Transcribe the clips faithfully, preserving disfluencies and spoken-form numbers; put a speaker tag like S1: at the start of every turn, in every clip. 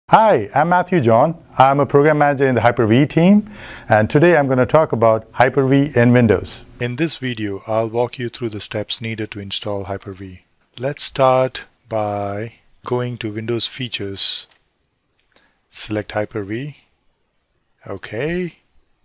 S1: Hi, I'm Matthew John. I'm a program manager in the Hyper-V team, and today I'm going to talk about Hyper-V in Windows.
S2: In this video, I'll walk you through the steps needed to install Hyper-V. Let's start by going to Windows Features, select Hyper-V, OK,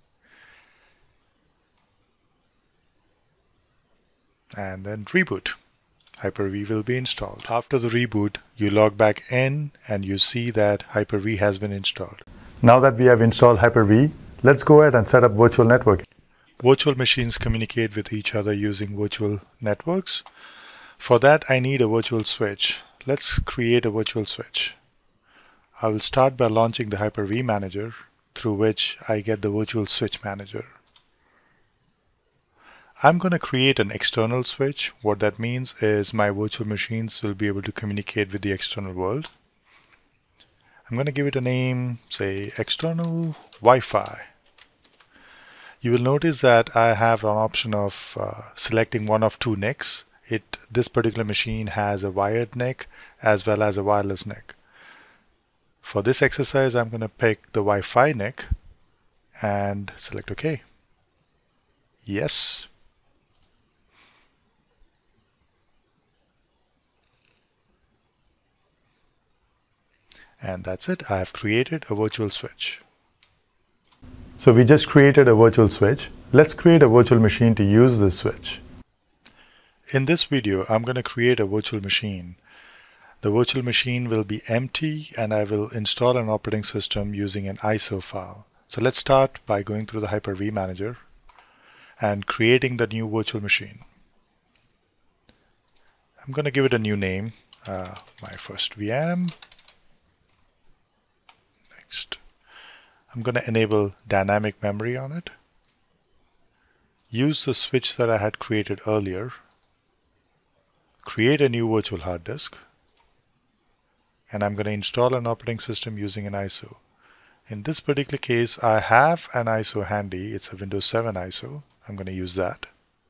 S2: and then reboot. Hyper-V will be installed. After the reboot, you log back in and you see that Hyper-V has been installed.
S1: Now that we have installed Hyper-V, let's go ahead and set up virtual networking.
S2: Virtual machines communicate with each other using virtual networks. For that, I need a virtual switch. Let's create a virtual switch. I will start by launching the Hyper-V manager, through which I get the virtual switch manager. I'm going to create an external switch. What that means is my virtual machines will be able to communicate with the external world. I'm going to give it a name, say external Wi-Fi. You will notice that I have an option of uh, selecting one of two N I Cs. It, this particular machine has a wired N I C as well as a wireless N I C. For this exercise, I'm going to pick the Wi-Fi N I C and select OK. Yes. And that's it. I have created a virtual switch.
S1: So we just created a virtual switch. Let's create a virtual machine to use this switch.
S2: In this video, I'm going to create a virtual machine. The virtual machine will be empty and I will install an operating system using an I S O file. So let's start by going through the Hyper-V manager and creating the new virtual machine. I'm going to give it a new name, uh, my first V M. Next, I'm going to enable dynamic memory on it. Use the switch that I had created earlier. Create a new virtual hard disk. And I'm going to install an operating system using an I S O. In this particular case, I have an I S O handy. It's a Windows seven I S O. I'm going to use that.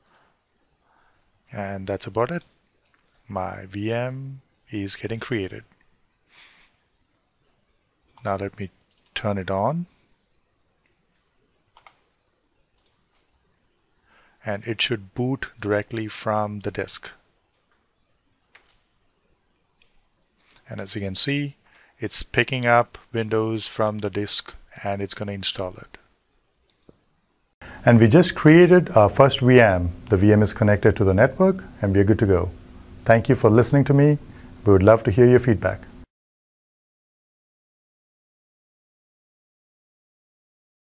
S2: And that's about it. My V M is getting created. Now let me turn it on. And it should boot directly from the disk. And as you can see, it's picking up Windows from the disk and it's going to install it.
S1: And we just created our first V M. The V M is connected to the network and we're good to go. Thank you for listening to me. We would love to hear your feedback.